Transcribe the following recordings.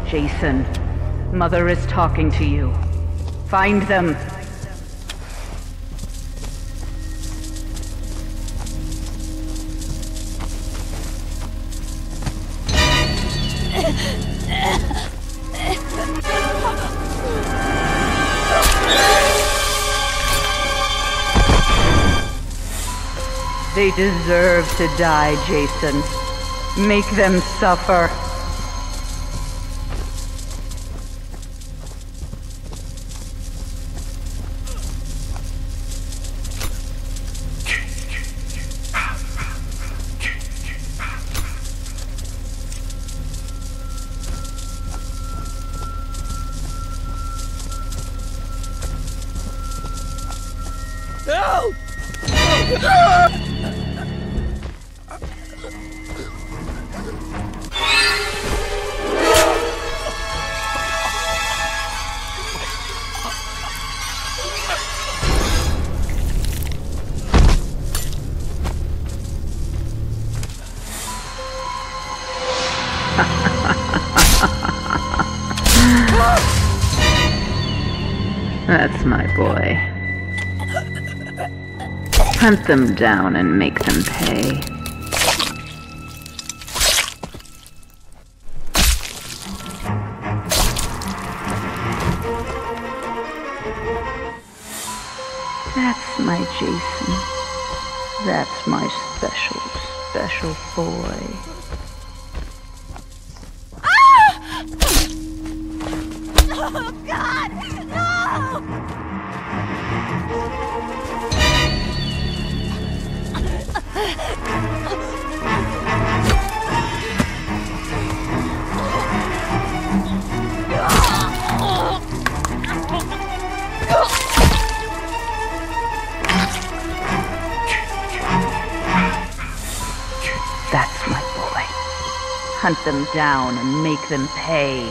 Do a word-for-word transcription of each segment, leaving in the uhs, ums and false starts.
Jason, Mother is talking to you. Find them. They deserve to die, Jason. Make them suffer. No! No! That's my boy. Hunt them down and make them pay. That's my Jason. That's my special, special boy. Ah! Oh, God! No! That's my boy. Hunt them down and make them pay.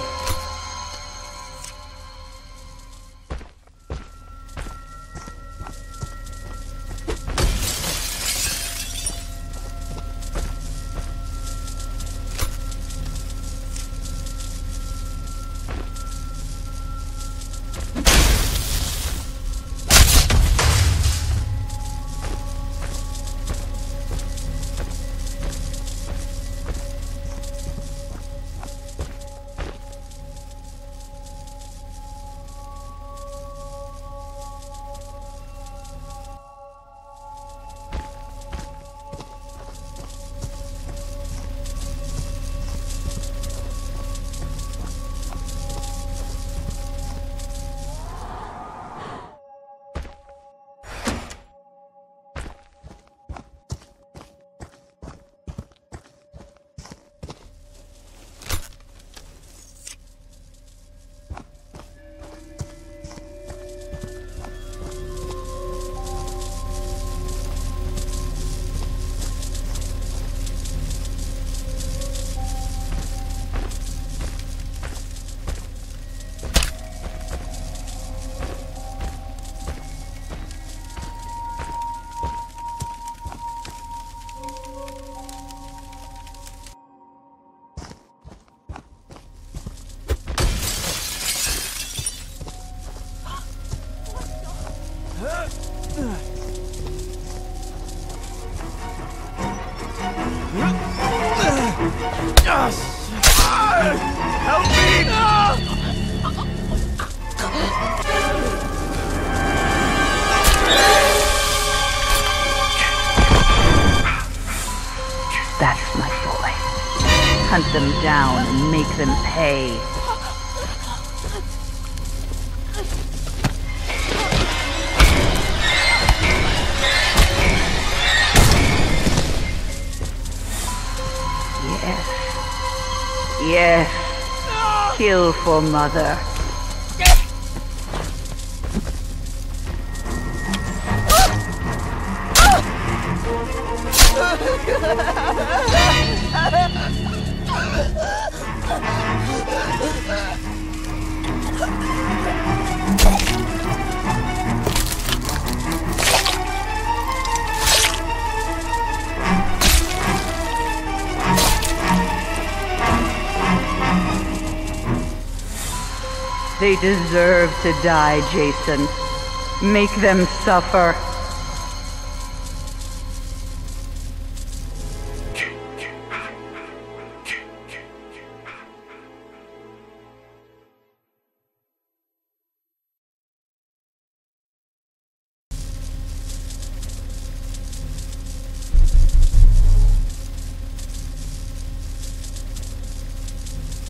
Help me! That's my boy. Hunt them down and make them pay. Yes. Yes. Kill for Mother. They deserve to die, Jason. Make them suffer.